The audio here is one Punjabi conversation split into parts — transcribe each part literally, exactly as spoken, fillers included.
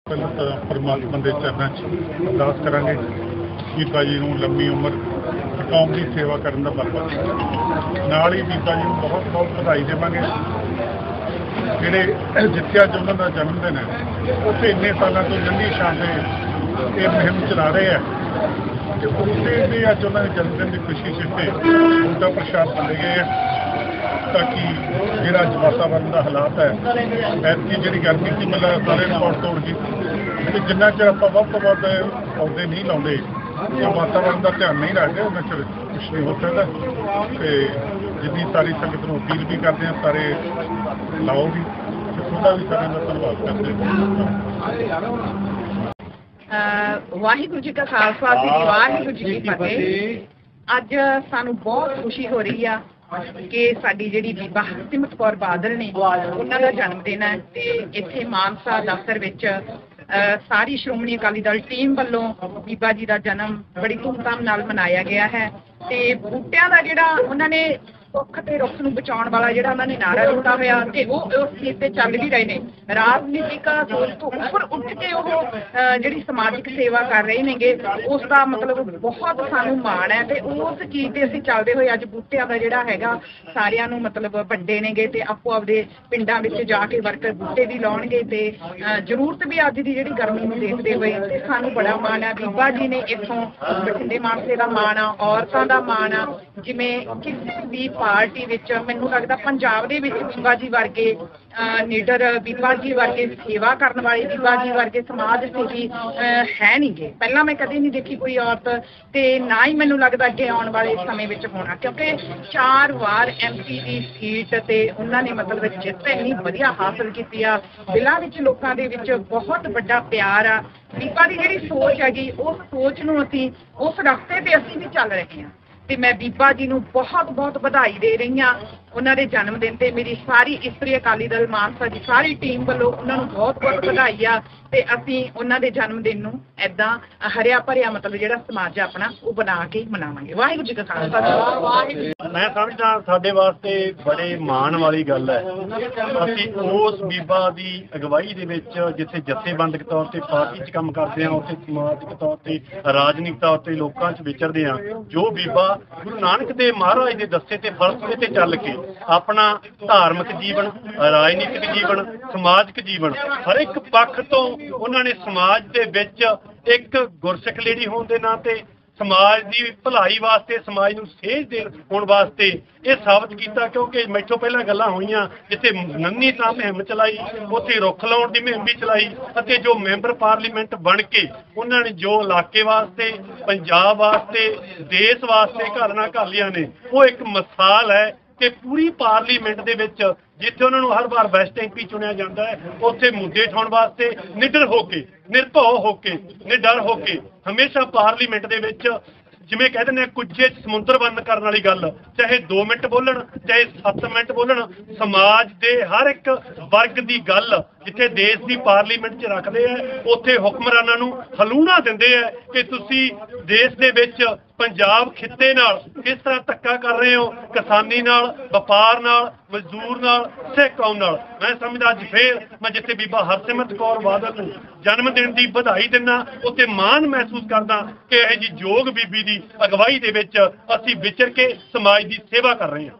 ਪਹਿਲਾਂ ਤਾਂ ਪਰਮਾਤਮਾ ਦੇ ਚਰਨਾਂ 'ਚ ਅਰਦਾਸ ਕਰਾਂਗੇ ਬੀਬਾ ਜੀ ਨੂੰ ਲੰਮੀ ਉਮਰ ਕੌਮ ਦੀ ਸੇਵਾ ਕਰਨ ਦਾ ਬਲ ਬਖਸ਼ੇ। ਨਾਲ ਹੀ ਬੀਬਾ ਜੀ ਨੂੰ ਬਹੁਤ ਬਹੁਤ ਵਧਾਈ ਦੇਵਾਂਗੇ। ਜਿਹੜੇ ਜਿੱਥੇ ਅੱਜ ਉਹਨਾਂ ਦਾ ਜਨਮ ਦਿਨ ਹੈ ਉੱਥੇ ਇੰਨੇ ਸਾਲਾਂ ਤੋਂ ਨੰਢੀ ਸ਼ਾਨ ਦੇ ਇਹ ਮੁਹਿੰਮ ਚਲਾ ਰਹੇ ਆ ਤੇ ਉਸੇ ਦੇ ਅੱਜ ਉਹਨਾਂ ਦੇ ਜਨਮ ਦਿਨ ਦੀ ਖੁਸ਼ੀ 'ਚ ਇੱਥੇ ਬੂਟਾ ਪ੍ਰਸ਼ਾਦ ਵੰਡੇ ਗਏ ਆ ਤਾਂ ਕਿ ਜਿਹੜਾ ਅੱਜ ਵਾਤਾਵਰਨ ਦਾ ਹਾਲਾਤ ਹੈ ਐਤਕੀ ਜਿਹੜੀ ਗਰਮੀ ਸੀ ਮਤਲਬ ਸਾਰੇ ਰਿਕਾਰਡ ਤੋੜ ਗਈ ਤੇ ਜਿੰਨਾ ਚਿਰ ਆਪਾਂ ਵੱਧ ਤੋਂ ਵੱਧ ਪੌਦੇ ਨਹੀਂ ਲਾਉਂਦੇ ਜਾਂ ਵਾਤਾਵਰਨ ਦਾ ਧਿਆਨ ਨਹੀਂ ਰੱਖਦੇ ਉਹਨਾਂ ਚਿਰ ਕੁਛ ਨਹੀਂ ਹੋ ਸਕਦਾ। ਤੇ ਜਿੰਨੀ ਸਾਰੀ ਸੰਗਤ ਨੂੰ ਅਪੀਲ ਵੀ ਕਰਦੇ ਹਾਂ ਸਾਰੇ ਲਾਓ ਵੀ ਤੇ ਤੁਹਾਡਾ ਵੀ ਸਾਡੇ ਨਾਲ ਧੰਨਵਾਦ ਕਰਦੇ ਹਾਂ। ਵਾਹਿਗੁਰੂ ਜੀ ਕਾ ਖਾਲਸਾ ਸ੍ਰੀ ਵਾਹਿਗੁਰੂ ਜੀ ਕੀ ਫਤਿਹ। ਅੱਜ ਸਾਨੂੰ ਬਹੁਤ ਖੁਸ਼ੀ ਹੋ ਰਹੀ ਆ ਕਿ ਸਾਡੀ ਜਿਹੜੀ ਬੀਬਾ ਹਰਸਿਮਰਤ ਕੌਰ ਬਾਦਲ ਨੇ ਉਹਨਾਂ ਦਾ ਜਨਮ ਦਿਨ ਹੈ ਤੇ ਇੱਥੇ ਮਾਨਸਾ ਦਫ਼ਤਰ ਵਿੱਚ ਸਾਰੀ ਸ਼੍ਰੋਮਣੀ ਅਕਾਲੀ ਦਲ ਟੀਮ ਵੱਲੋਂ ਬੀਬਾ ਜੀ ਦਾ ਜਨਮ ਬੜੀ ਧੂਮਧਾਮ ਨਾਲ ਮਨਾਇਆ ਗਿਆ ਹੈ ਤੇ ਬੂਟਿਆਂ ਦਾ ਜਿਹੜਾ ਉਹਨਾਂ ਨੇ ਭੁੱਖ ਤੇ ਰੁੱਖ ਨੂੰ ਬਚਾਉਣ ਵਾਲਾ ਜਿਹੜਾ ਉਹਨਾਂ ਨੇ ਨਾਰਾ ਦਿੱਤਾ ਹੋਇਆ ਤੇ ਉਹ ਉਸ ਚੀਜ਼ ਤੇ ਚੱਲ ਵੀ ਰਹੇ ਨੇ। ਰਾਜਨੀਤਿਕ ਸੋਚ ਤੋਂ ਉੱਪਰ ਉੱਠ ਕੇ ਉਹ ਜਿਹੜੀ ਸਮਾਜਿਕ ਸੇਵਾ ਕਰ ਰਹੇ ਨੇਗੇ ਉਸ ਦਾ ਮਤਲਬ ਬਹੁਤ ਸਾਨੂੰ ਮਾਣ ਹੈ ਤੇ ਉਸ ਚੀਜ਼ ਤੇ ਅਸੀਂ ਚੱਲਦੇ ਹੋਏ ਅੱਜ ਬੂਟਿਆਂ ਦਾ ਜਿਹੜਾ ਹੈਗਾ ਸਾਰਿਆਂ ਨੂੰ ਮਤਲਬ ਵੱਡੇ ਨੇਗੇ ਤੇ ਆਪੋ ਆਪਦੇ ਪਿੰਡਾਂ ਵਿੱਚ ਜਾ ਕੇ ਵਰਕਰ ਬੂਟੇ ਵੀ ਲਾਉਣਗੇ ਤੇ ਜ਼ਰੂਰਤ ਵੀ ਅੱਜ ਦੀ ਜਿਹੜੀ ਗਰਮੀ ਨੂੰ ਦੇਖਦੇ ਹੋਏ ਤੇ ਸਾਨੂੰ ਬੜਾ ਮਾਣ ਹੈ। ਬੀਬਾ ਜੀ ਨੇ ਇੱਥੋਂ ਬਠਿੰਡੇ ਮਾਨਸੇ ਦਾ ਮਾਣ ਆ, ਔਰਤਾਂ ਦਾ ਮਾਣ ਆ। ਜਿਵੇਂ ਕਿਸੇ ਵੀ ਪਾਰਟੀ ਵਿੱਚ ਮੈਨੂੰ ਲੱਗਦਾ ਪੰਜਾਬ ਦੇ ਵਿੱਚ ਬੀਬਾ ਜੀ ਵਰਗੇ ਲੀਡਰ ਬੀਬਾ ਜੀ ਵਰਗੇ ਸੇਵਾ ਕਰਨ ਵਾਲੇ ਬੀਬਾ ਜੀ ਵਰਗੇ ਸਮਾਜ ਸੇਵੀ ਹੈ ਨਹੀਂ ਗੇ। ਪਹਿਲਾਂ ਮੈਂ ਕਦੇ ਨਹੀਂ ਦੇਖੀ ਕੋਈ ਔਰਤ ਤੇ ਨਾ ਹੀ ਮੈਨੂੰ ਲੱਗਦਾ ਅੱਗੇ ਆਉਣ ਵਾਲੇ ਸਮੇਂ ਵਿੱਚ ਹੋਣਾ ਕਿਉਂਕਿ ਚਾਰ ਵਾਰ ਐਮ ਪੀ ਦੀ ਸੀਟ ਤੇ ਉਹਨਾਂ ਨੇ ਮਤਲਬ ਜਿੱਤ ਇੰਨੀ ਵਧੀਆ ਹਾਸਲ ਕੀਤੀ ਆ। ਦਿਲਾਂ ਵਿੱਚ ਲੋਕਾਂ ਦੇ ਵਿੱਚ ਬਹੁਤ ਵੱਡਾ ਪਿਆਰ ਆ। ਬੀਬਾ ਦੀ ਜਿਹੜੀ ਸੋਚ ਹੈਗੀ ਉਸ ਸੋਚ ਨੂੰ ਅਸੀਂ ਉਸ ਰਸਤੇ ਤੇ ਅਸੀਂ ਵੀ ਚੱਲ ਰਹੇ ਹਾਂ ਤੇ ਮੈਂ ਬੀਬਾ ਜੀ ਨੂੰ ਬਹੁਤ ਬਹੁਤ ਵਧਾਈ ਦੇ ਰਹੀ ਹਾਂ ਉਹਨਾਂ ਦੇ ਜਨਮ ਦਿਨ ਤੇ। ਮੇਰੀ ਸਾਰੀ ਇਸਤਰੀ ਅਕਾਲੀ ਦਲ ਮਾਨਸਾ ਦੀ ਸਾਰੀ ਟੀਮ ਵੱਲੋਂ ਉਹਨਾਂ ਨੂੰ ਬਹੁਤ ਬਹੁਤ ਵਧਾਈ ਆ ਤੇ ਅਸੀਂ ਉਹਨਾਂ ਦੇ ਜਨਮ ਦਿਨ ਨੂੰ ਏਦਾਂ ਹਰਿਆ ਭਰਿਆ ਮਤਲਬ ਜਿਹੜਾ ਸਮਾਜ ਆਪਣਾ ਉਹ ਬਣਾ ਕੇ ਮਨਾਵਾਂਗੇ। ਵਾਹਿਗੁਰੂ ਜੀ ਕਾ ਖਾਲਸਾ ਵਾਹਿਗੁਰੂ। ਮੈਂ ਸਮਝਦਾ ਸਾਡੇ ਵਾਸਤੇ ਬੜੇ ਮਾਣ ਵਾਲੀ ਗੱਲ ਹੈ ਅਸੀਂ ਉਸ ਬੀਬਾ ਦੀ ਅਗਵਾਈ ਦੇ ਵਿੱਚ ਜਿੱਥੇ ਜਥੇਬੰਦਕ ਤੌਰ ਤੇ ਪਾਰਟੀ 'ਚ ਕੰਮ ਕਰਦੇ ਹਾਂ ਉੱਥੇ ਸਮਾਜਿਕ ਤੌਰ ਤੇ ਰਾਜਨੀਤਿਕ ਤੌਰ ਤੇ ਲੋਕਾਂ 'ਚ ਵਿਚਰਦੇ ਹਾਂ। ਜੋ ਬੀਬਾ ਗੁਰੂ ਨਾਨਕ ਦੇਵ ਮਹਾਰਾਜ ਦੇ ਦੱਸੇ ਤੇ ਫਲਸਫੇ ਤੇ ਚੱਲ ਕੇ ਆਪਣਾ ਧਾਰਮਿਕ ਜੀਵਨ, ਰਾਜਨੀਤਿਕ ਜੀਵਨ, ਸਮਾਜਿਕ ਜੀਵਨ ਹਰ ਇੱਕ ਪੱਖ ਤੋਂ ਉਹਨਾਂ ਨੇ ਸਮਾਜ ਦੇ ਵਿੱਚ ਇੱਕ ਗੁਰਸਿੱਖ ਲੇਡੀ ਹੋਣ ਦੇ ਨਾਂ ਤੇ ਸਮਾਜ ਦੀ ਭਲਾਈ ਵਾਸਤੇ ਸਮਾਜ ਨੂੰ ਸੇਧ ਦੇਣ ਹੋਣ ਵਾਸਤੇ ਇਹ ਸਾਬਤ ਕੀਤਾ। ਕਿਉਂਕਿ ਮੈਥੋਂ ਪਹਿਲਾਂ ਗੱਲਾਂ ਹੋਈਆਂ ਜਿੱਥੇ ਨੰਨੀ ਤਾਂ ਮੁਹਿੰਮ ਚਲਾਈ ਉੱਥੇ ਰੁੱਖ ਲਾਉਣ ਦੀ ਮੁਹਿੰਮ ਵੀ ਚਲਾਈ ਅਤੇ ਜੋ ਮੈਂਬਰ ਪਾਰਲੀਮੈਂਟ ਬਣ ਕੇ ਉਹਨਾਂ ਨੇ ਜੋ ਇਲਾਕੇ ਵਾਸਤੇ, ਪੰਜਾਬ ਵਾਸਤੇ, ਦੇਸ਼ ਵਾਸਤੇ ਘਰ ਨਾਲ ਘਰ ਲਿਆ ਨੇ ਉਹ ਇੱਕ ਮਿਸਾਲ ਹੈ ਕਿ ਪੂਰੀ ਪਾਰਲੀਮੈਂਟ ਦੇ ਵਿੱਚ ਜਿੱਥੇ ਉਹਨਾਂ ਨੂੰ ਹਰ ਵਾਰ ਬੈਸਟ ਐਮ ਪੀ ਚੁਣਿਆ ਜਾਂਦਾ ਹੈ ਉੱਥੇ ਮੁੱਦੇ ਉਠਾਉਣ ਵਾਸਤੇ ਨਿਡਰ ਹੋ ਕੇ, ਨਿਰਭਉ ਹੋ ਕੇ, ਨਿਡਰ ਹੋ ਕੇ ਹਮੇਸ਼ਾ ਪਾਰਲੀਮੈਂਟ ਦੇ ਵਿੱਚ ਜਿਵੇਂ ਕਹਿ ਦਿੰਦੇ ਆ ਕੁੱਜੇ 'ਚ ਸਮੁੰਦਰ ਬੰਦ ਕਰਨ ਵਾਲੀ ਗੱਲ, ਚਾਹੇ ਦੋ ਮਿੰਟ ਬੋਲਣ ਚਾਹੇ ਸੱਤ ਮਿੰਟ ਬੋਲਣ, ਸਮਾਜ ਦੇ ਹਰ ਇੱਕ ਵਰਗ ਦੀ ਗੱਲ ਜਿੱਥੇ ਦੇਸ਼ ਦੀ ਪਾਰਲੀਮੈਂਟ 'ਚ ਰੱਖਦੇ ਆ ਉੱਥੇ ਹੁਕਮਰਾਨਾਂ ਨੂੰ ਹਲੂਣਾ ਦਿੰਦੇ ਆ ਕਿ ਤੁਸੀਂ ਦੇਸ਼ ਦੇ ਵਿੱਚ ਪੰਜਾਬ ਖਿੱਤੇ ਨਾਲ ਕਿਸ ਤਰ੍ਹਾਂ ਧੱਕਾ ਕਰ ਰਹੇ ਹੋ, ਕਿਸਾਨੀ ਨਾਲ, ਵਪਾਰ ਨਾਲ, ਮਜ਼ਦੂਰ ਨਾਲ, ਸਿੱਖ ਕੌਮ ਨਾਲ। ਮੈਂ ਸਮਝਦਾ ਅੱਜ ਫੇਰ ਮੈਂ ਜਿੱਥੇ ਬੀਬਾ ਹਰਸਿਮਰਤ ਕੌਰ ਬਾਦਲ ਨੂੰ ਜਨਮ ਦਿਨ ਦੀ ਵਧਾਈ ਦਿੰਦਾ ਉੱਥੇ ਮਾਣ ਮਹਿਸੂਸ ਕਰਦਾ ਕਿ ਇਹ ਜੀ ਯੋਗ ਬੀਬੀ ਦੀ ਅਗਵਾਈ ਦੇ ਵਿੱਚ ਅਸੀਂ ਵਿਚਰ ਕੇ ਸਮਾਜ ਦੀ ਸੇਵਾ ਕਰ ਰਹੇ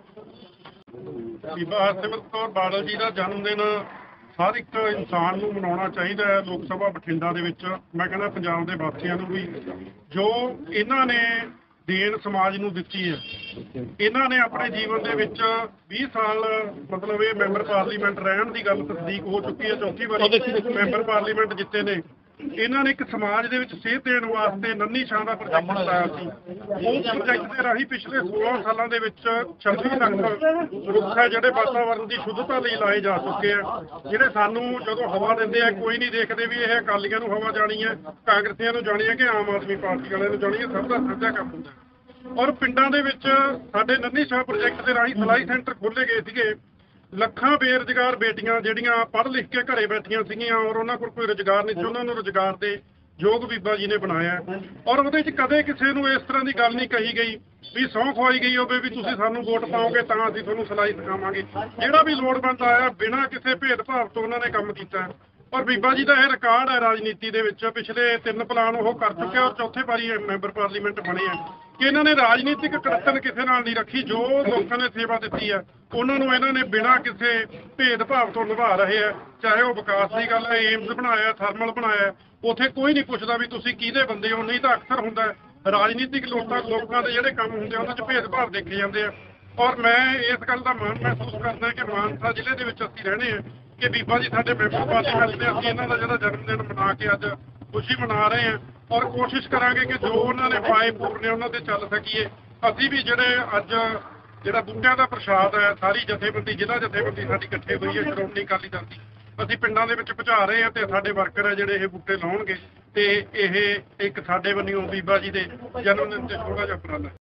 ਹਾਂ। ਬੀਬਾ ਹਰਸਿਮਰਤ ਕੌਰ ਬਾਦਲ ਜੀ ਦਾ ਜਨਮ ਦਿਨ ਹਰ ਇੱਕ ਇਨਸਾਨ ਨੂੰ ਮਨਾਉਣਾ ਚਾਹੀਦਾ ਹੈ। ਲੋਕ ਸਭਾ ਬਠਿੰਡਾ ਦੇ ਵਿੱਚ ਮੈਂ ਕਹਿੰਦਾ ਪੰਜਾਬ ਦੇ ਵਾਸੀਆਂ ਨੂੰ ਵੀ ਜੋ ਇਹਨਾਂ ਨੇ ਦੇਣ ਸਮਾਜ ਨੂੰ ਦਿੱਤੀ ਹੈ। ਇਹਨਾਂ ਨੇ ਆਪਣੇ ਜੀਵਨ ਦੇ ਵਿੱਚ ਵੀਹ ਸਾਲ ਮਤਲਬ ਇਹ ਮੈਂਬਰ ਪਾਰਲੀਮੈਂਟ ਰਹਿਣ ਦੀ ਗੱਲ ਤਸਦੀਕ ਹੋ ਚੁੱਕੀ ਹੈ। ਚੌਥੀ ਵਾਰੀ ਮੈਂਬਰ ਪਾਰਲੀਮੈਂਟ ਜਿੱਤੇ ਨੇ। ਇਹਨਾਂ ਨੇ ਇੱਕ ਸਮਾਜ ਦੇ ਵਿੱਚ ਸੇਧ ਦੇਣ ਵਾਸਤੇ ਨੰਨੀ ਛਾਂ ਦਾ ਪ੍ਰੋਜੈਕਟ ਲਾਇਆ ਸੀ। ਉਹ ਪ੍ਰੋਜੈਕਟ ਦੇ ਰਾਹੀਂ ਪਿਛਲੇ ਸੋਲਾਂ ਸਾਲਾਂ ਦੇ ਵਿੱਚ ਛੱਬੀ ਲੱਖ ਰੁੱਖ ਹੈ ਜਿਹੜੇ ਵਾਤਾਵਰਨ ਦੀ ਸ਼ੁੱਧਤਾ ਲਈ ਲਾਏ ਜਾ ਚੁੱਕੇ ਆ, ਜਿਹੜੇ ਸਾਨੂੰ ਜਦੋਂ ਹਵਾ ਦਿੰਦੇ ਆ ਕੋਈ ਨਹੀਂ ਦੇਖਦੇ ਵੀ ਇਹ ਅਕਾਲੀਆਂ ਨੂੰ ਹਵਾ ਜਾਣੀ ਹੈ, ਕਾਂਗਰਸੀਆਂ ਨੂੰ ਜਾਣੀ ਹੈ ਕਿ ਆਮ ਆਦਮੀ ਪਾਰਟੀ ਵਾਲਿਆਂ ਨੂੰ ਜਾਣੀ ਹੈ। ਸਭ ਦਾ ਸਾਂਝਾ ਕੰਮ ਹੁੰਦਾ। ਔਰ ਪਿੰਡਾਂ ਦੇ ਵਿੱਚ ਸਾਡੇ ਨੰਨੀ ਛਾਂ ਪ੍ਰੋਜੈਕਟ ਦੇ ਰਾਹੀਂ ਸਿਲਾਈ ਸੈਂਟਰ ਖੋਲ੍ਹੇ ਗਏ ਸੀਗੇ। ਲੱਖਾਂ ਬੇਰੁਜ਼ਗਾਰ ਬੇਟੀਆਂ ਜਿਹੜੀਆਂ ਪੜ੍ਹ ਲਿਖ ਕੇ ਘਰੇ ਬੈਠੀਆਂ ਸੀਗੀਆਂ ਔਰ ਉਹਨਾਂ ਕੋਲ ਕੋਈ ਰੁਜ਼ਗਾਰ ਨਹੀਂ ਸੀ, ਉਹਨਾਂ ਨੂੰ ਰੁਜ਼ਗਾਰ ਦੇ ਯੋਗ ਬੀਬਾ ਜੀ ਨੇ ਬਣਾਇਆ। ਔਰ ਉਹਦੇ 'ਚ ਕਦੇ ਕਿਸੇ ਨੂੰ ਇਸ ਤਰ੍ਹਾਂ ਦੀ ਗੱਲ ਨਹੀਂ ਕਹੀ ਗਈ ਵੀ ਸਹੁੰ ਖਵਾਈ ਗਈ ਹੋਵੇ ਵੀ ਤੁਸੀਂ ਸਾਨੂੰ ਵੋਟ ਪਾਓਗੇ ਤਾਂ ਅਸੀਂ ਤੁਹਾਨੂੰ ਸਿਲਾਈ ਸਿਖਾਵਾਂਗੇ। ਜਿਹੜਾ ਵੀ ਲੋੜਵੰਦ ਆਇਆ ਬਿਨਾਂ ਕਿਸੇ ਭੇਦਭਾਵ ਤੋਂ ਉਹਨਾਂ ਨੇ ਕੰਮ ਕੀਤਾ। ਔਰ ਬੀਬਾ ਜੀ ਦਾ ਇਹ ਰਿਕਾਰਡ ਹੈ ਰਾਜਨੀਤੀ ਦੇ ਵਿੱਚ, ਪਿਛਲੇ ਤਿੰਨ ਪਲਾਨ ਉਹ ਕਰ ਚੁੱਕੇ ਔਰ ਚੌਥੇ ਵਾਰੀ ਮੈਂਬਰ ਪਾਰਲੀਮੈਂਟ ਬਣੇ ਆ ਕਿ ਇਹਨਾਂ ਨੇ ਰਾਜਨੀਤਿਕ ਕੜਤਨ ਕਿਸੇ ਨਾਲ ਨਹੀਂ ਰੱਖੀ। ਜੋ ਲੋਕਾਂ ਨੇ ਸੇਵਾ ਦਿੱਤੀ ਹੈ ਉਹਨਾਂ ਨੂੰ ਇਹਨਾਂ ਨੇ ਬਿਨਾਂ ਕਿਸੇ ਭੇਦਭਾਵ ਤੋਂ ਨਿਭਾ ਰਹੇ ਆ। ਚਾਹੇ ਉਹ ਵਿਕਾਸ ਦੀ ਗੱਲ ਹੈ, ਏਮਸ ਬਣਾਇਆ, ਥਰਮਲ ਬਣਾਇਆ, ਉੱਥੇ ਕੋਈ ਨਹੀਂ ਪੁੱਛਦਾ ਵੀ ਤੁਸੀਂ ਕਿਹਦੇ ਬੰਦੇ ਹੋ। ਨਹੀਂ ਤਾਂ ਅਕਸਰ ਹੁੰਦਾ ਹੈ ਰਾਜਨੀਤਿਕ ਲੋਕਾਂ ਲੋਕਾਂ ਦੇ ਜਿਹੜੇ ਕੰਮ ਹੁੰਦੇ ਆ ਉਹਨਾਂ 'ਚ ਭੇਦਭਾਵ ਦੇਖੇ ਜਾਂਦੇ ਆ। ਔਰ ਮੈਂ ਇਸ ਗੱਲ ਦਾ ਮਾਣ ਮਹਿਸੂਸ ਕਰਦਾ ਕਿ ਮਾਨਸਾ ਜ਼ਿਲ੍ਹੇ ਦੇ ਵਿੱਚ ਅਸੀਂ ਰਹਿੰਦੇ ਹਾਂ ਕਿ ਬੀਬਾ ਜੀ ਸਾਡੇ ਮੈਂਬਰ ਪਾਰਲੀਮੈਂਟ ਦੇ, ਅਸੀਂ ਇਹਨਾਂ ਦਾ ਜਿਹੜਾ ਜਨਮ ਦਿਨ ਮਨਾ ਕੇ ਅੱਜ ਖੁਸ਼ੀ ਮਨਾ ਰਹੇ ਹਾਂ ਔਰ ਕੋਸ਼ਿਸ਼ ਕਰਾਂਗੇ ਕਿ ਜੋ ਉਹਨਾਂ ਨੇ ਪਾਏ ਪੂਰਨੇ ਉਹਨਾਂ ਤੇ ਚੱਲ ਸਕੀਏ। ਅਸੀਂ ਵੀ ਜਿਹੜੇ ਅੱਜ ਜਿਹੜਾ ਬੂਟਿਆਂ ਦਾ ਪ੍ਰਸ਼ਾਦ ਹੈ, ਸਾਰੀ ਜਥੇਬੰਦੀ ਜ਼ਿਲ੍ਹਾ ਜਥੇਬੰਦੀ ਸਾਡੀ ਇਕੱਠੇ ਹੋਈ ਹੈ ਸ਼੍ਰੋਮਣੀ ਅਕਾਲੀ ਦਲ ਦੀ, ਅਸੀਂ ਪਿੰਡਾਂ ਦੇ ਵਿੱਚ ਪਹੁੰਚਾ ਰਹੇ ਹਾਂ ਤੇ ਸਾਡੇ ਵਰਕਰ ਹੈ ਜਿਹੜੇ ਇਹ ਬੂਟੇ ਲਾਉਣਗੇ ਤੇ ਇਹ ਇੱਕ ਸਾਡੇ ਵੱਲੋਂ ਬੀਬਾ ਜੀ ਦੇ ਜਨਮ ਦਿਨ ਤੇ ਛੋਟਾ ਜਿਹਾ ਉਪਰਾਲਾ।